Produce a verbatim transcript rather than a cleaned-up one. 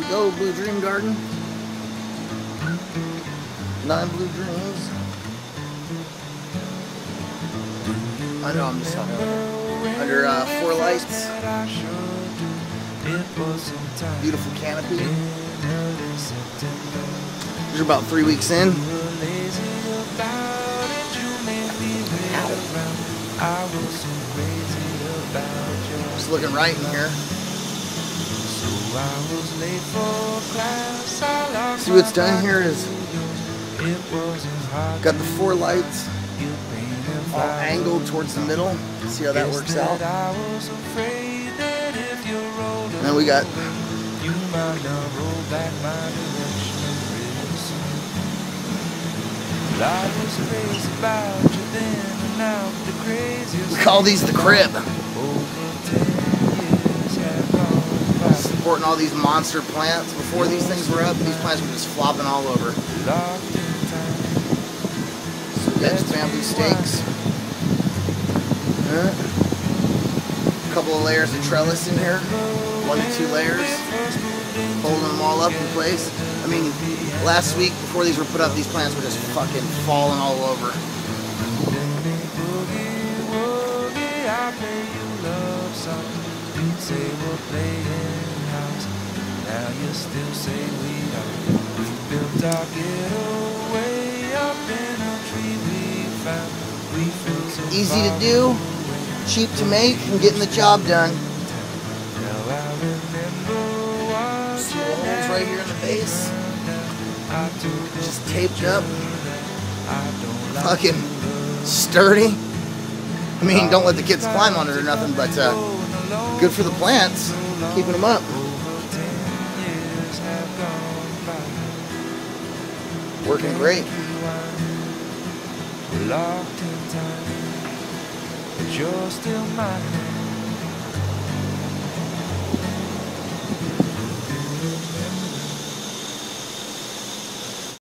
Go, Blue Dream Garden. Nine Blue Dreams. I know I'm just talking under uh, four lights. Beautiful canopy. We're about three weeks in. Just looking right in here. See what's done here is got the four lights all angled towards the middle. See how that works out? And then we got we call these the crib. Supporting all these monster plants. Before these things were up, these plants were just flopping all over. So we got these bamboo stakes. Uh, a couple of layers of trellis in here. One to two layers. Holding them all up in place. I mean, last week before these were put up, these plants were just fucking falling all over. Now you still say we are. We built our getaway up in a tree we found. We feel so easy to do, cheap to make, and getting the job done. Now I remember See the holes right here in the base. Just taped up. Fucking sturdy. I mean, don't let the kids climb on it or nothing, but uh, good for the plants, keeping them up. Working great. Locked in time, but you're still mine.